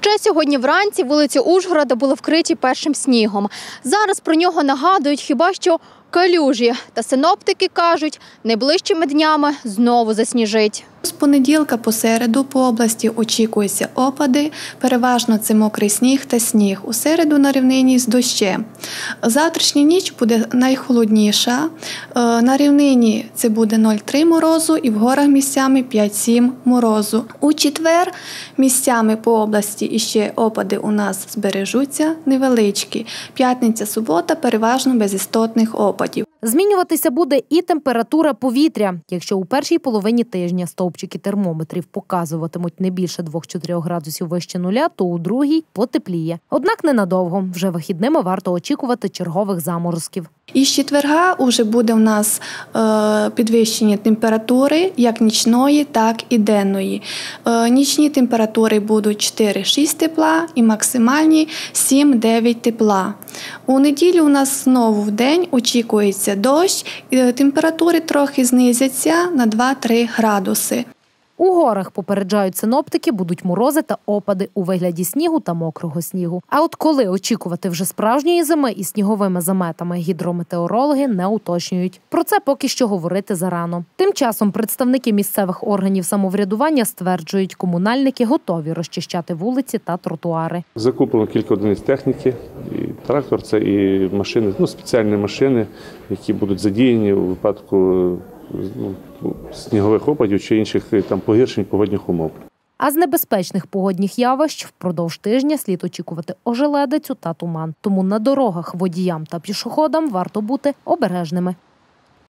Ще сьогодні вранці вулиці Ужгорода були вкриті першим снігом. Зараз про нього нагадують хіба що калюжі. Та синоптики кажуть, найближчими днями знову засніжить. З понеділка по середу по області очікуються опади, переважно це мокрий сніг та сніг. У середу на рівнині з дощем. Завтрашня ніч буде найхолодніша. На рівнині це буде 0,3 морозу і в горах місцями 5-7 морозу. У четвер місцями по області іще опади у нас збережуться невеличкі. П'ятниця, субота переважно без істотних опадів. Змінюватися буде і температура повітря. Якщо у першій половині тижня стовпчики термометрів показуватимуть не більше 2-4 градусів вище нуля, то у другій потепліє. Однак ненадовго. Вже вихідними варто очікувати чергових заморозків. Із четверга уже буде у нас підвищення температури як нічної, так і денної. Нічні температури будуть 4-6 тепла і максимальні 7-9 тепла. У неділю у нас знову в день очікується дощ, і температури трохи знизяться на 2-3 градуси. У горах, попереджають синоптики, будуть морози та опади у вигляді снігу та мокрого снігу. А от коли очікувати вже справжньої зими із сніговими заметами, гідрометеорологи не уточнюють. Про це поки що говорити зарано. Тим часом представники місцевих органів самоврядування стверджують, комунальники готові розчищати вулиці та тротуари. Закуплено кілька одиниць техніки, і трактор, це і машини, спеціальні машини, які будуть задіяні у випадку снігових опадів чи інших погіршень погодних умов. А з небезпечних погодних явищ впродовж тижня слід очікувати ожеледицю та туман. Тому на дорогах водіям та пішоходам варто бути обережними.